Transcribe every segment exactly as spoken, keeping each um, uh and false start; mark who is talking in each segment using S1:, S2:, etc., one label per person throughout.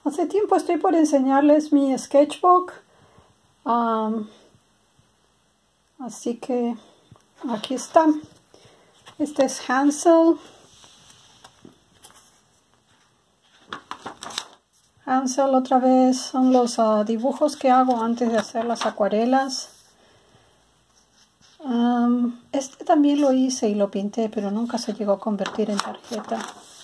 S1: Hace tiempo estoy por enseñarles mi sketchbook. Um, así que aquí está. Este es Hansel. Hansel otra vez son los uh, dibujos que hago antes de hacer las acuarelas. Um, este también lo hice y lo pinté, pero nunca se llegó a convertir en tarjeta.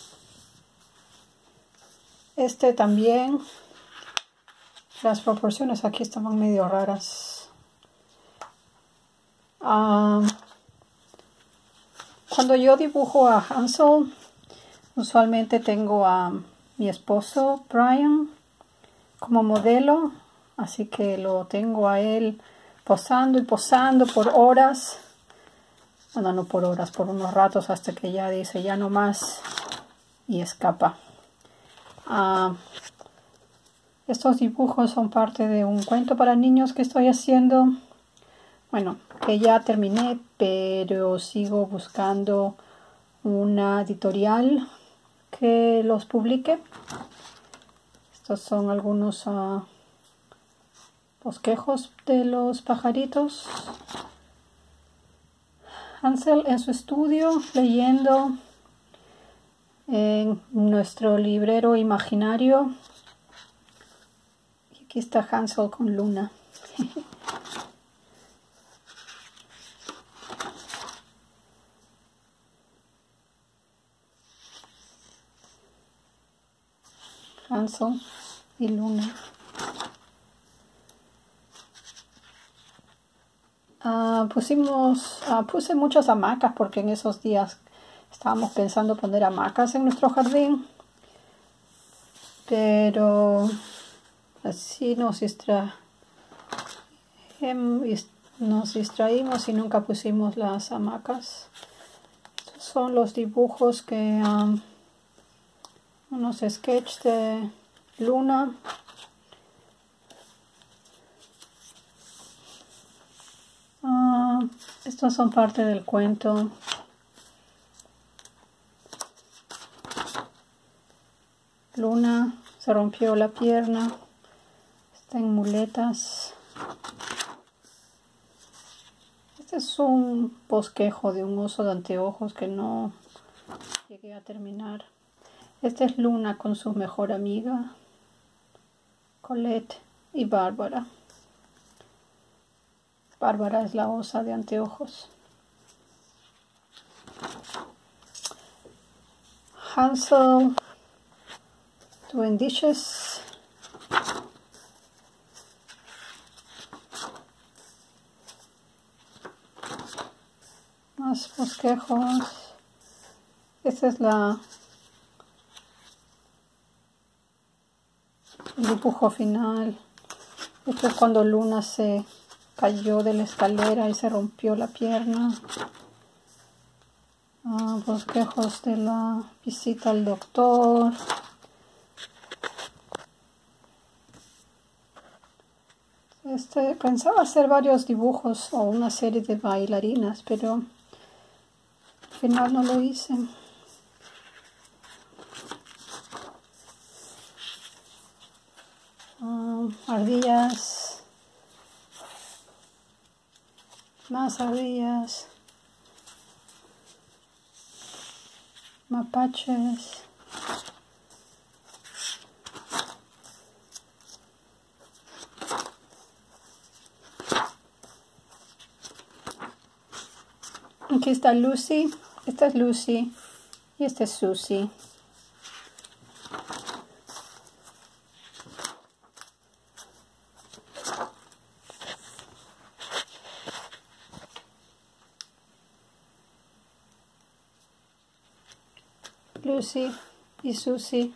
S1: Este también. Las proporciones aquí estaban medio raras. Um, cuando yo dibujo a Hansel, usualmente tengo a mi esposo Brian como modelo, así que lo tengo a él posando y posando por horas. Bueno, no por horas, por unos ratos hasta que ya dice ya no más y escapa. Uh, estos dibujos son parte de un cuento para niños que estoy haciendo. Bueno, que ya terminé, pero sigo buscando una editorial que los publique. Estos son algunos uh, bosquejos de los pajaritos. Hansel en su estudio leyendo en nuestro librero imaginario. Y aquí está Hansel con Luna. Hansel y Luna. Uh, pusimos, uh, puse muchas hamacas porque en esos días estábamos pensando poner hamacas en nuestro jardín, pero así nos, distra nos distraímos y nunca pusimos las hamacas. Estos son los dibujos que um, unos sketches de Luna. Uh, estos son parte del cuento. Luna se rompió la pierna, está en muletas. Este es un bosquejo de un oso de anteojos que no llegué a terminar. Esta es Luna con su mejor amiga, Colette y Bárbara. Bárbara es la osa de anteojos. Hansel doing dishes. Más bosquejos. Esta es la el dibujo final. Esto es cuando Luna se cayó de la escalera y se rompió la pierna. Uh, bosquejos de la visita al doctor. Este, pensaba hacer varios dibujos o una serie de bailarinas, pero al final no lo hice. Uh, ardillas. Más ardillas. Mapaches. Aquí está Lucy. Esta es Lucy. Y esta es Susie. Lucy y Susie.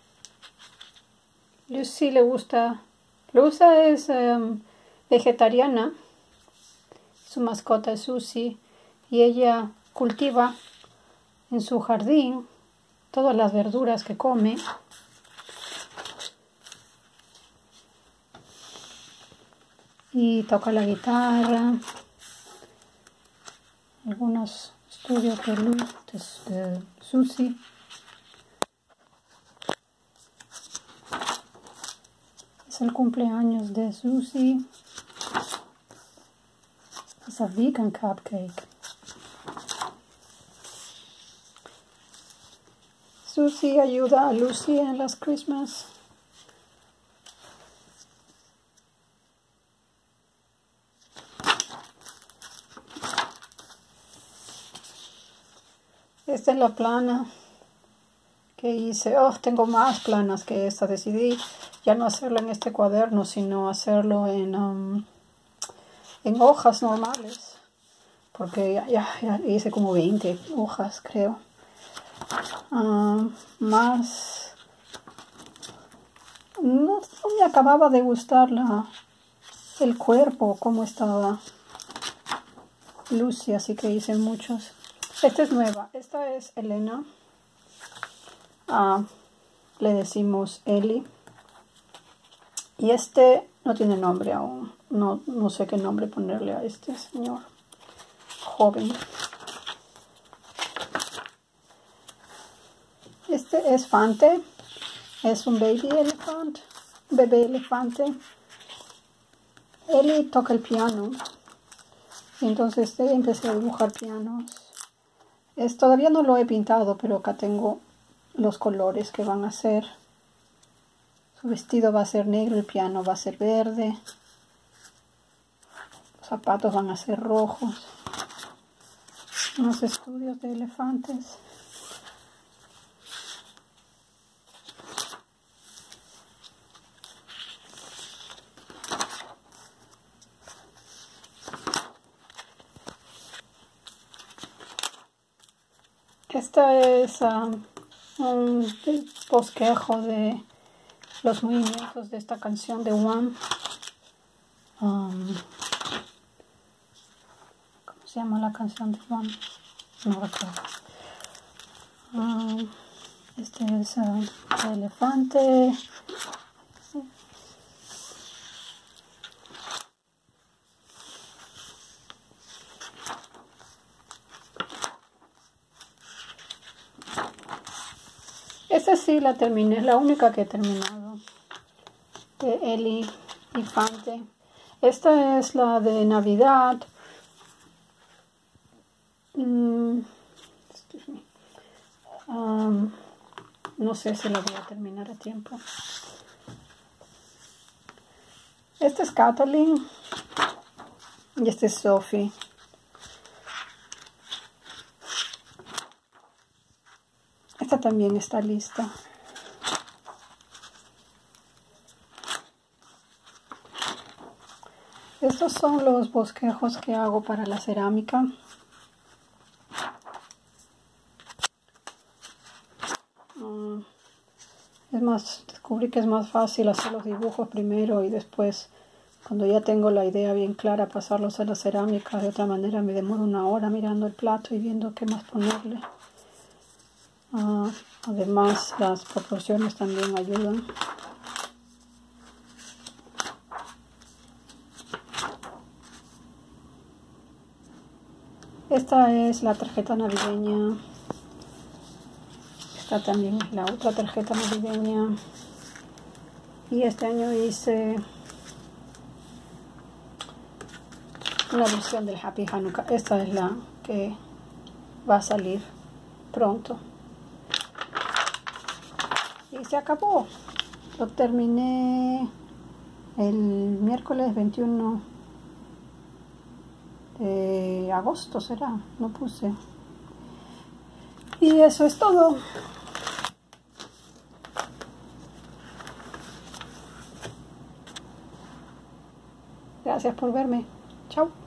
S1: Lucy le gusta. Lucy es um, vegetariana. Su mascota es Susie. Y ella cultiva en su jardín todas las verduras que come. Y toca la guitarra. Algunos estudios de, de, de Susie. el cumpleaños de Susie. Es un vegan cupcake. Susie ayuda a Lucy en las Christmas. Esta es la plana que hice. Oh, tengo más planas que esta. Decidí ya no hacerlo en este cuaderno, sino hacerlo en, um, en hojas normales. Porque ya, ya, ya hice como veinte hojas, creo. Uh, más... No, no me acababa de gustar la, el cuerpo, cómo estaba Lucy, así que hice muchos. Esta es nueva. Esta es Elena. Uh, le decimos Eli. Y este no tiene nombre aún. No, no sé qué nombre ponerle a este señor joven. Este es Fante. Es un baby elefante. Bebé elefante. Eli toca el piano. Y entonces empecé a dibujar pianos. Es, todavía no lo he pintado, pero acá tengo los colores que van a ser. Su vestido va a ser negro, el piano va a ser verde. Los zapatos van a ser rojos. Unos estudios de elefantes. Esta es um, un bosquejo de los movimientos de esta canción de One. Um, ¿Cómo se llama la canción de One? No recuerdo. Um, este es uh, el elefante. Esta sí la terminé, es la única que he terminado. De Eli y Fante. Esta es la de Navidad. Mm, um, no sé si la voy a terminar a tiempo. Esta es Kathleen. Y esta es Sophie. Esta también está lista. Estos son los bosquejos que hago para la cerámica. Uh, es más, descubrí que es más fácil hacer los dibujos primero y después, cuando ya tengo la idea bien clara, pasarlos a la cerámica. De otra manera me demoro una hora mirando el plato y viendo qué más ponerle. Uh, además, las proporciones también ayudan. Esta es la tarjeta navideña. Esta también es la otra tarjeta navideña. Y este año hice una versión del Happy Hanukkah. Esta es la que va a salir pronto. Y se acabó. Lo terminé el miércoles veintiuno de agosto, será. No puse. Y eso es todo. Gracias por verme. Chao.